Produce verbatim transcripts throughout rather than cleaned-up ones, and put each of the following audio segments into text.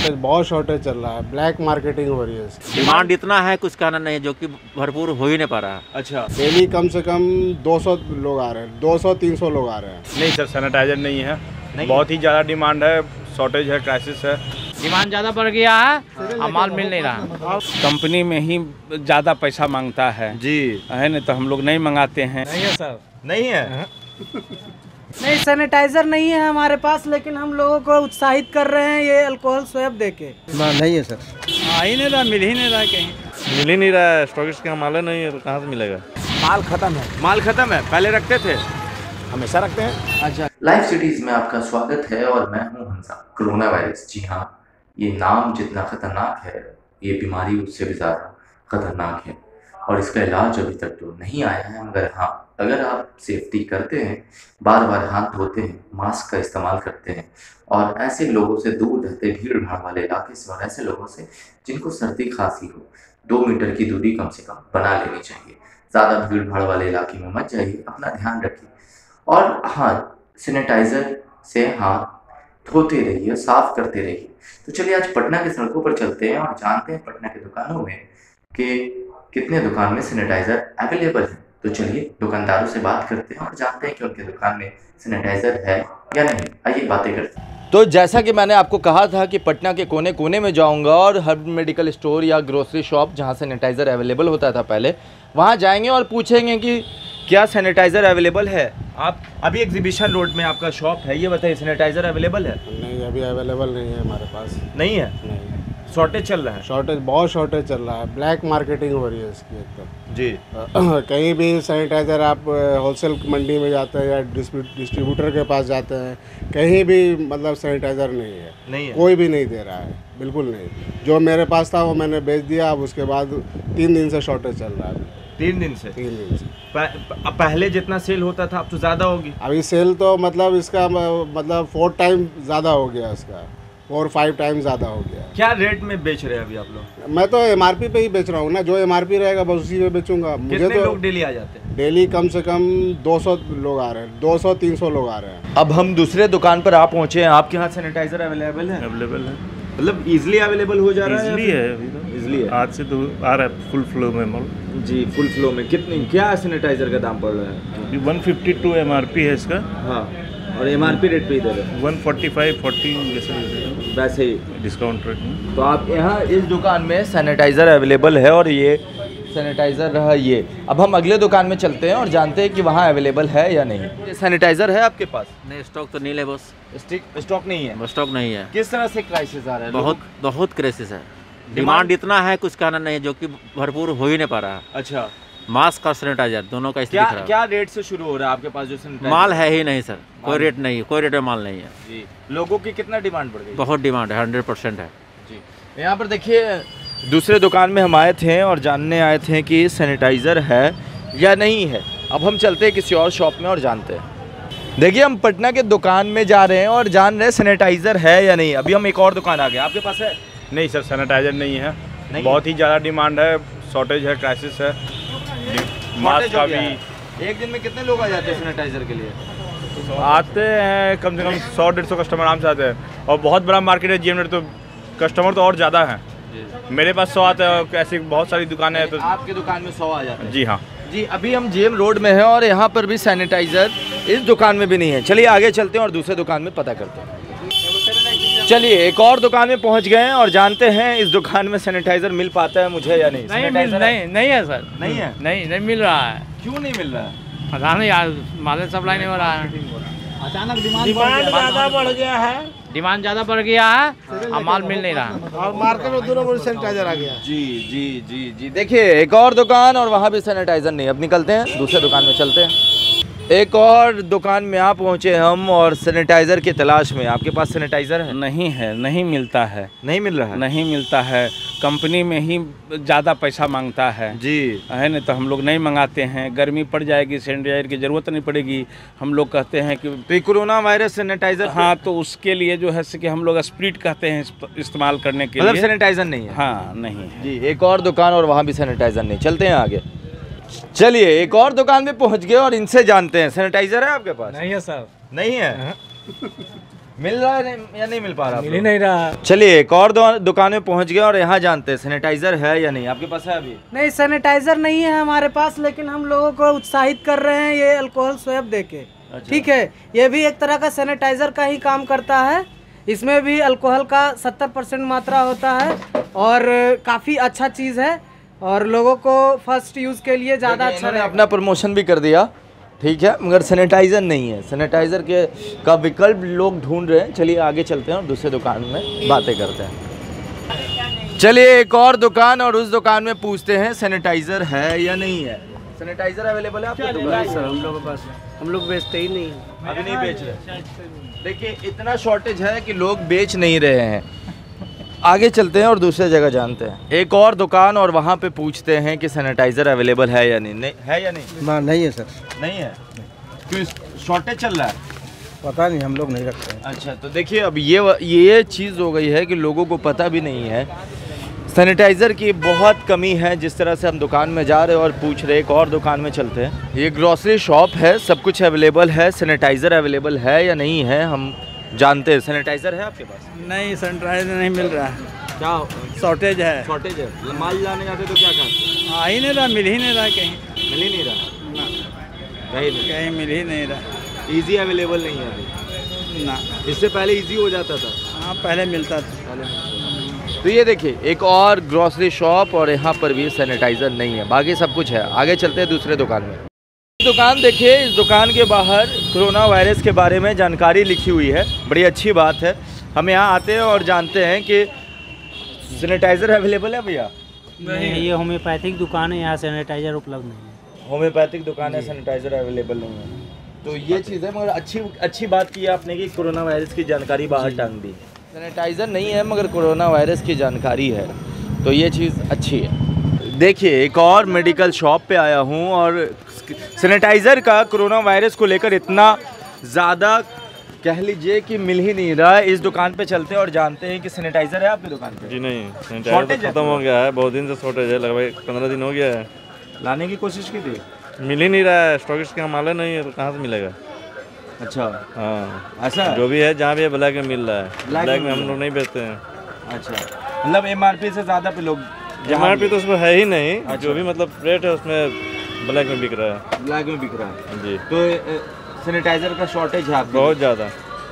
Shortage बहुत shortage चल रहा है, ब्लैक मार्केटिंग हो रही है इसकी। डिमांड इतना है कुछ कहना नहीं है, जो कि भरपूर हो ही नहीं पा रहा है। अच्छा, डेली कम से कम दो सौ लोग आ रहे हैं, दो सौ तीन सौ लोग आ रहे हैं। नहीं सर, सैनिटाइजर नहीं है, नहीं बहुत ही ज़्यादा डिमांड है, शॉर्टेज है, क्राइसिस है। डिमांड ज़्यादा बढ़ गया है और माल मिल नहीं रहा। कंपनी में ही ज़्यादा पैसा मांगता है जी, है ना, तो हम लोग नहीं मंगाते हैं। नहीं है सर, नहीं है। नहीं सैनिटाइजर नहीं है हमारे पास, लेकिन हम लोगों को उत्साहित कर रहे हैं ये अल्कोहल स्वैप देके। नहीं है सर, आ ही नहीं रहा, मिल ही नहीं रहा कहीं। मिल ही नहीं रहा है, स्टॉकिस्ट का माल नहीं है तो कहाँ से मिलेगा। माल खत्म है। माल खत्म है, पहले रखते थे, हमेशा रखते हैं। अच्छा, लाइव सिटीज में आपका स्वागत है और मैं हूं हंसा। कोरोना वायरस, जी हाँ, ये नाम जितना खतरनाक है, ये बीमारी उससे भी ज़्यादा खतरनाक है और इसका इलाज अभी तक तो नहीं आया है। मगर हाँ, अगर आप सेफ्टी करते हैं, बार बार हाथ धोते हैं, मास्क का इस्तेमाल करते हैं और ऐसे लोगों से दूर रहते, भीड़ भाड़ वाले इलाके से और ऐसे लोगों से जिनको सर्दी खांसी हो, दो मीटर की दूरी कम से कम बना लेनी चाहिए। ज़्यादा भीड़ भाड़ वाले इलाके में मत जाइए, अपना ध्यान रखिए और हाँ, सैनिटाइज़र से हाथ धोते रहिए, साफ करते रहिए। तो चलिए आज पटना के सड़कों पर चलते हैं और जानते हैं पटना के दुकानों में कि कितने दुकान में सैनिटाइज़र अवेलेबल है। तो चलिए दुकानदारों से बात करते हैं और जानते हैं कि उनके दुकान में सैनिटाइज़र है या नहीं। आइए बातें करते हैं। तो जैसा कि मैंने आपको कहा था कि पटना के कोने कोने में जाऊंगा और हर मेडिकल स्टोर या ग्रोसरी शॉप जहां सैनिटाइज़र अवेलेबल होता था पहले, वहां जाएंगे और पूछेंगे कि क्या सैनिटाइज़र अवेलेबल है। आप अभी एग्जीबिशन रोड में आपका शॉप है, ये बताइए सैनिटाइज़र अवेलेबल है? नहीं, अभी अवेलेबल नहीं है हमारे पास। नहीं है, नहीं, शॉर्टेज चल रहा है। शॉर्टेज बहुत शॉर्टेज चल रहा है, ब्लैक मार्केटिंग हो रही है इसकी एकदम जी। कहीं भी सैनिटाइज़र आप होलसेल मंडी में जाते हैं या डिस्ट्रीब्यूटर के पास जाते हैं, कहीं भी मतलब सैनिटाइज़र नहीं है, नहीं है, कोई कोई भी नहीं दे रहा है, बिल्कुल नहीं। जो मेरे पास था वो मैंने बेच दिया। अब उसके बाद तीन दिन से शॉर्टेज चल रहा है। तीन दिन से तीन दिन से प- पहले जितना सेल होता था अब तो ज़्यादा होगी। अभी सेल तो मतलब इसका मतलब फोर टाइम ज़्यादा हो गया, इसका फोर फाइव टाइम ज़्यादा हो गया। क्या रेट में बेच रहे हैं अभी आप लोग? मैं तो एमआरपी पे ही बेच रहा हूँ ना, जो एमआरपी रहेगा बस उसी पे बेचूंगा। मुझे कितने तो लोग डेली आ जाते हैं? डेली कम से कम दो सौ लोग आ रहे हैं, दो सौ तीन सौ लोग आ रहे हैं। अब हम दूसरे दुकान पर आप पहुंचे हैं, आपके यहाँ सैनिटाइजर अवेलेबल है? अवेलेबल है, मतलब इजीली अवेलेबल हो जा रहा है? इजली है, अभी तो इजली है, आज से तो आ रहा है फुल फ्लो में माल जी, फुल फ्लो में। कितनी क्या सैनिटाइजर का दाम पड़ रहा है? अभी one fifty two M R P है इसका। हाँ, और एमआरपी रेट पे ही दे रहे हैं? वन फोर्टी फाइव फोर्टी जैसे वैसे ही डिस्काउंट रेट में। तो आप यहाँ इस दुकान में सैनिटाइज़र अवेलेबल है और ये सैनिटाइज़र रहा ये। अब हम अगले दुकान में चलते हैं और जानते हैं कि वहाँ अवेलेबल है या नहीं। ये सैनिटाइज़र है आपके पास? नहीं, स्टॉक तो नहीं है, बस स्टिक स्टॉक नहीं है। स्टॉक नहीं है। किस तरह से क्राइसिस आ रहा है? बहुत बहुत क्राइसिस है, डिमांड इतना है कुछ कहना नहीं है, जो कि भरपूर हो ही नहीं पा रहा है। अच्छा, मास्क और सैनिटाइजर दोनों का क्या स्थिति खराब। क्या रेट से शुरू हो रहा है आपके पास जो सैनिटाइजर? माल है ही नहीं सर, कोई रेट नहीं है, कोई रेट में माल नहीं है जी। लोगों की कितना डिमांड बढ़ गई? बहुत डिमांड है, हंड्रेड परसेंट है जी। यहाँ पर देखिए, दूसरे दुकान में हम आए थे और जानने आए थे कि सैनिटाइज़र है या नहीं है। अब हम चलते हैं किसी और शॉप में और जानते हैं। देखिए, हम पटना के दुकान में जा रहे हैं और जान रहे हैं सैनिटाइज़र है या नहीं। अभी हम एक और दुकान आ गए, आपके पास है? नहीं सर, सैनिटाइजर नहीं है, नहीं बहुत ही ज़्यादा डिमांड है, शॉर्टेज है, क्राइसिस है। मास्क का भी एक दिन में कितने लोग आ जाते हैं सैनिटाइज़र के लिए? आते हैं, कम से कम सौ डेढ़ सौ कस्टमर आराम से आते हैं और बहुत बड़ा मार्केट है जीएम, तो कस्टमर तो और ज़्यादा हैं। मेरे पास सौ आते हैं और ऐसी बहुत सारी दुकानें हैं। तो आपके दुकान में सौ आ जाते हैं? जी हाँ जी। अभी हम जीएम रोड में हैं और यहाँ पर भी सैनिटाइज़र इस दुकान में भी नहीं है। चलिए आगे चलते हैं और दूसरे दुकान में पता करते हैं। चलिए एक और दुकान में पहुँच गए हैं और जानते हैं इस दुकान में सैनिटाइज़र मिल पाता है मुझे या नहीं? नहीं मिल नहीं नहीं है सर, नहीं है, नहीं नहीं मिल रहा है। क्यों नहीं मिल रहा है? पता नहीं यार, माल सप्लाई नहीं हो रहा है। अचानक डिमांड ज़्यादा बढ़ गया है, डिमांड ज़्यादा बढ़ गया है और माल मिल नहीं रहा और मार्केट में दोनों बड़े सैनिटाइजर आ गया। जी जी जी जी। देखिए एक और दुकान और वहाँ भी सैनिटाइज़र नहीं। अब निकलते हैं, दूसरे दुकान में चलते हैं। एक और दुकान में आप पहुँचे हम और सैनिटाइज़र की तलाश में। आपके पास सैनिटाइज़र है? नहीं है, नहीं मिलता है, नहीं मिल रहा है? नहीं मिलता है। कंपनी में ही ज़्यादा पैसा मांगता है जी, है ना, तो हम लोग नहीं मंगाते हैं। गर्मी पड़ जाएगी, सैनिटाइजर की ज़रूरत नहीं पड़ेगी। हम लोग कहते हैं कि तो कोरोना वायरस सैनिटाइज़र, हाँ, तो उसके लिए जो है कि हम लोग स्प्रिट कहते हैं इस्तेमाल करने के मतलब लिए। सैनिटाइज़र नहीं है? हाँ, नहीं है जी। एक और दुकान और वहाँ भी सैनिटाइज़र नहीं। चलते हैं आगे। चलिए एक और दुकान में पहुँच गए और इनसे जानते हैं, सैनिटाइज़र है आपके पास? नहीं है सर, नहीं है। मिल रहा है नहीं, या नहीं मिल पा रहा? मिल ही नहीं रहा। चलिए एक और दो- दुकान में पहुंच गए और यहाँ जानते हैं सैनिटाइजर है या नहीं। आपके पास है अभी? नहीं, सैनिटाइजर नहीं है हमारे पास, लेकिन हम लोगों को उत्साहित कर रहे हैं ये अल्कोहल स्वैब देके। अच्छा। ठीक है, ये भी एक तरह का सैनिटाइजर का ही काम करता है। इसमें भी अल्कोहल का सत्तर परसेंट मात्रा होता है और काफ़ी अच्छा चीज़ है और लोगों को फर्स्ट यूज़ के लिए ज़्यादा अच्छा इन्होंने रहेगा। अपना प्रमोशन भी कर दिया, ठीक है, मगर सैनिटाइज़र नहीं है। सैनिटाइज़र के का विकल्प लोग ढूंढ रहे हैं। चलिए आगे चलते हैं और दूसरे दुकान में बातें करते हैं। चलिए एक और दुकान और उस दुकान में पूछते हैं सैनिटाइज़र है या नहीं है। सैनिटाइज़र अवेलेबल है आपके दुकान? सर हम लोगों के पास हम लोग बेचते ही नहीं। अभी नहीं बेच रहे। देखिए इतना शॉर्टेज है कि लोग बेच नहीं रहे हैं। आगे चलते हैं और दूसरे जगह जानते हैं। एक और दुकान और वहाँ पे पूछते हैं कि सैनिटाइज़र अवेलेबल है या नहीं, नहीं है या नहीं? नहीं है सर, नहीं है। क्यों शॉर्टेज चल रहा है? पता नहीं, हम लोग नहीं रखते हैं। अच्छा तो देखिए अब ये ये चीज़ हो गई है कि लोगों को पता भी नहीं है सैनिटाइज़र की बहुत कमी है। जिस तरह से हम दुकान में जा रहे हैं और पूछ रहे, एक और दुकान में चलते हैं। ये ग्रॉसरी शॉप है, सब कुछ अवेलेबल है। सैनिटाइज़र अवेलेबल है या नहीं है हम जानते हैं। सैनिटाइज़र है आपके पास? नहीं, सैनिटाइजर नहीं मिल रहा है, क्या शॉर्टेज है। शॉर्टेज है? माल लाने जाते तो क्या करते? आ ही नहीं रहा, मिल ही नहीं रहा कहीं। मिल ही नहीं रहा ना, कहीं नहीं। कहीं मिल ही नहीं रहा। ईजी अवेलेबल नहीं है अभी? ना, इससे पहले ईजी हो जाता था? हाँ पहले मिलता था। तो ये देखिए एक और ग्रॉसरी शॉप और यहाँ पर भी सैनिटाइज़र नहीं है, बाकी सब कुछ है। आगे चलते हैं दूसरे दुकान में। दुकान देखिए, इस दुकान के बाहर कोरोना वायरस के बारे में जानकारी लिखी हुई है, बड़ी अच्छी बात है। हम यहाँ आते हैं और जानते हैं कि सैनिटाइज़र अवेलेबल है भैया? नहीं, ये होम्योपैथिक दुकान है, यहाँ सैनिटाइजर उपलब्ध नहीं है। होम्योपैथिक दुकान है, सैनिटाइज़र अवेलेबल नहीं है। तो ये चीज़ है, मगर अच्छी अच्छी बात की आपने कि कोरोना वायरस की जानकारी बाहर टांग दी। सैनिटाइज़र नहीं है मगर कोरोना वायरस की जानकारी है, तो ये चीज़ अच्छी है। देखिए एक और मेडिकल शॉप पे आया हूँ और सैनिटाइज़र का कोरोना वायरस को लेकर इतना ज़्यादा कह लीजिए कि मिल ही नहीं रहा है। इस दुकान पे चलते हैं और जानते हैं कि सैनिटाइज़र है आपकी दुकान पे? जी नहीं, सैनिटाइज़र खत्म हो गया है, बहुत दिन से शॉर्टेज है, लगभग पंद्रह दिन हो गया है। लाने की कोशिश की थी, मिल ही नहीं रहा है। स्टॉकिस्ट का माल नहीं है तो कहाँ से मिलेगा? अच्छा हाँ ऐसा जो भी है, जहाँ भी है ब्लैक में मिल रहा है। ब्लैक ब्लैक में में हम लोग नहीं बेचते हैं। अच्छा, मतलब एम आर पी से ज़्यादा पे लोग एम आर पी तो उसमें है ही नहीं। अच्छा। जो भी मतलब रेट है उसमें ब्लैक में बिक रहा है। ब्लैक में बिक रहा है जी। तो सैनिटाइज़र का शॉर्टेज है आपके? बहुत ज़्यादा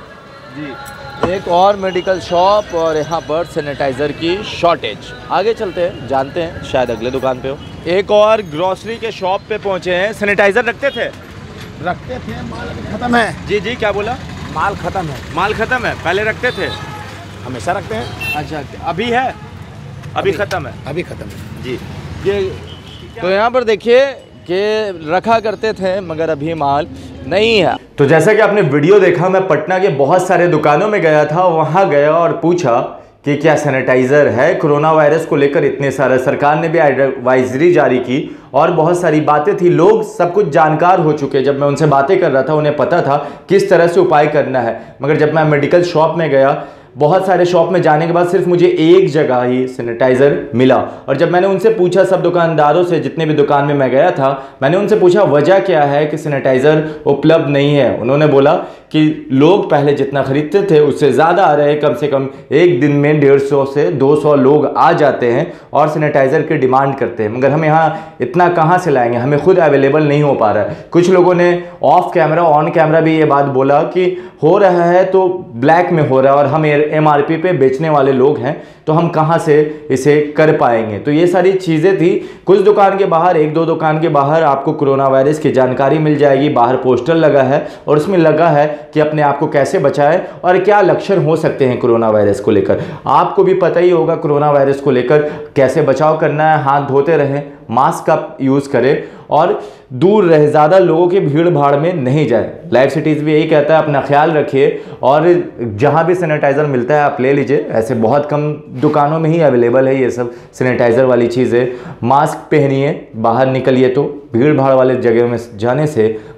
जी। एक और मेडिकल शॉप और यहाँ पर सैनिटाइज़र की शॉर्टेज। आगे चलते हैं, जानते हैं, शायद अगले दुकान पे हो। एक और ग्रॉसरी के शॉप पे पहुँचे हैं। सैनिटाइज़र रखते थे? रखते थे, माल खत्म है। जी जी क्या बोला? माल खत्म है। माल ख़त्म है, पहले रखते थे? हमेशा रखते हैं। अच्छा अभी है? अभी ख़त्म है? अभी खत्म है जी। ये तो यहाँ पर देखिए कि रखा करते थे मगर अभी माल नहीं है। तो जैसा कि आपने वीडियो देखा, मैं पटना के बहुत सारे दुकानों में गया था, वहाँ गया और पूछा कि क्या सैनिटाइज़र है। कोरोना वायरस को लेकर इतने सारे सरकार ने भी एडवाइजरी जारी की और बहुत सारी बातें थी। लोग सब कुछ जानकार हो चुके। जब मैं उनसे बातें कर रहा था उन्हें पता था किस तरह से उपाय करना है। मगर जब मैं मेडिकल शॉप में गया, बहुत सारे शॉप में जाने के बाद सिर्फ मुझे एक जगह ही सैनिटाइज़र मिला। और जब मैंने उनसे पूछा, सब दुकानदारों से, जितने भी दुकान में मैं गया था, मैंने उनसे पूछा वजह क्या है कि सैनिटाइज़र उपलब्ध नहीं है। उन्होंने बोला कि लोग पहले जितना खरीदते थे उससे ज़्यादा आ रहे हैं। कम से कम एक दिन में डेढ़ सौ से दो सौ लोग आ जाते हैं और सैनिटाइज़र की डिमांड करते हैं, मगर हम यहाँ इतना कहाँ से लाएंगे, हमें खुद अवेलेबल नहीं हो पा रहा है। कुछ लोगों ने ऑफ कैमरा ऑन कैमरा भी ये बात बोला कि हो रहा है तो ब्लैक में हो रहा है और हम एम आर पी पे बेचने वाले लोग हैं, तो हम कहाँ से इसे कर पाएंगे। तो ये सारी चीज़ें थी। कुछ दुकान के बाहर, एक दो दुकान के बाहर आपको कोरोना वायरस की जानकारी मिल जाएगी। बाहर पोस्टर लगा है और उसमें लगा है कि अपने आप को कैसे बचाएं और क्या लक्षण हो सकते हैं कोरोना वायरस को लेकर। आपको भी पता ही होगा कोरोना वायरस को लेकर कैसे बचाव करना है। हाथ धोते रहें, मास्क का यूज़ करें और दूर रहे, ज़्यादा लोगों की भीड़ भाड़ में नहीं जाए। लाइफ सिटीज़ भी यही कहता है, अपना ख्याल रखिए और जहाँ भी सैनिटाइज़र मिलता है आप ले लीजिए। ऐसे बहुत कम दुकानों में ही अवेलेबल है ये सब सैनिटाइज़र वाली चीज़ें। मास्क पहनिए, बाहर निकलिए तो भीड़ भाड़ वाले जगह में जाने से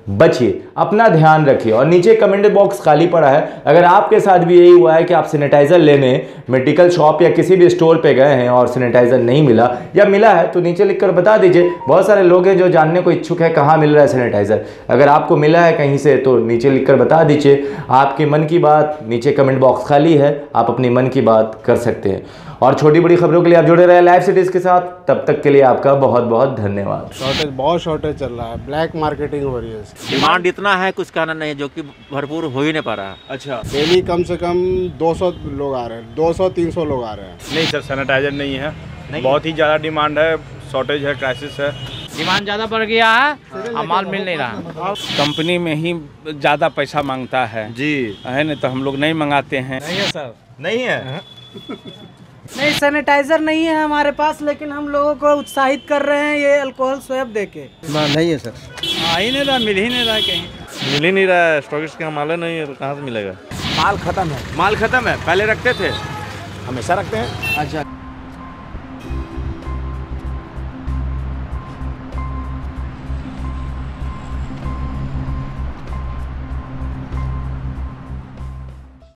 बचिए, अपना ध्यान रखिए। और नीचे कमेंट बॉक्स खाली पड़ा है, अगर आपके साथ भी यही हुआ है कि आप सैनिटाइज़र लेने मेडिकल शॉप या किसी भी स्टोर पे गए हैं और सैनिटाइज़र नहीं मिला या मिला है तो नीचे लिखकर बता दीजिए। बहुत सारे लोग हैं जो जानने को इच्छुक है कहाँ मिल रहा है सैनिटाइज़र। अगर आपको मिला है कहीं से तो नीचे लिखकर बता दीजिए। आपके मन की बात, नीचे कमेंट बॉक्स खाली है, आप अपनी मन की बात कर सकते हैं। और छोटी बड़ी खबरों के लिए आप जुड़े रहे लाइव सिटीज़ के साथ। तब तक के लिए आपका बहुत बहुत धन्यवाद। शॉर्टेज बहुत शॉर्टेज चल रहा है, ब्लैक मार्केटिंग हो रही है। डिमांड इतना है कुछ कहना नहीं, जो कि भरपूर हो ही नहीं पा रहा। अच्छा, डेली कम से कम दो सौ लोग आ रहे हैं, दो सौ तीन सौ लोग आ रहे हैं। नहीं सर, सैनिटाइजर नहीं है, नहीं। बहुत ही ज़्यादा डिमांड है, शॉर्टेज है, क्राइसिस है। डिमांड ज़्यादा बढ़ गया है और माल मिल नहीं रहा। कंपनी में ही ज़्यादा पैसा मांगता है जी, है ना, तो हम लोग नहीं मंगाते हैं। नहीं है सर, नहीं है नहीं, सैनिटाइजर नहीं है हमारे पास, लेकिन हम लोगों को उत्साहित कर रहे हैं ये अल्कोहल स्वैप देके। नहीं है सर, आ ही नहीं रहा, मिल ही नहीं रहा कहीं। मिल ही नहीं रहा है, स्टॉकिस्ट का माल नहीं है तो कहाँ से मिलेगा। माल खत्म है, माल खत्म है। पहले रखते थे, हमेशा रखते हैं। अच्छा।